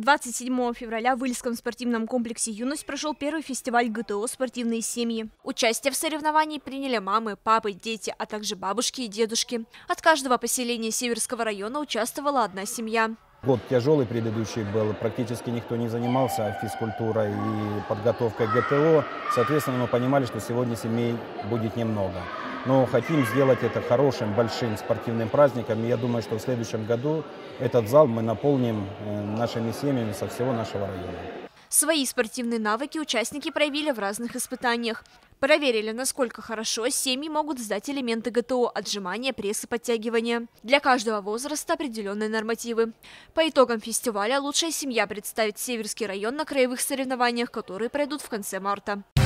27 февраля в Ильском спортивном комплексе «Юность» прошел первый фестиваль ГТО «Спортивные семьи». Участие в соревновании приняли мамы, папы, дети, а также бабушки и дедушки. От каждого поселения Северского района участвовала одна семья. Год тяжелый предыдущий был, практически никто не занимался физкультурой и подготовкой ГТО. Соответственно, мы понимали, что сегодня семей будет немного. Но хотим сделать это хорошим, большим спортивным праздником. И я думаю, что в следующем году этот зал мы наполним нашими семьями со всего нашего района. Свои спортивные навыки участники проявили в разных испытаниях. Проверили, насколько хорошо семьи могут сдать элементы ГТО: отжимания, пресс и подтягивания. Для каждого возраста определенные нормативы. По итогам фестиваля лучшая семья представит Северский район на краевых соревнованиях, которые пройдут в конце марта.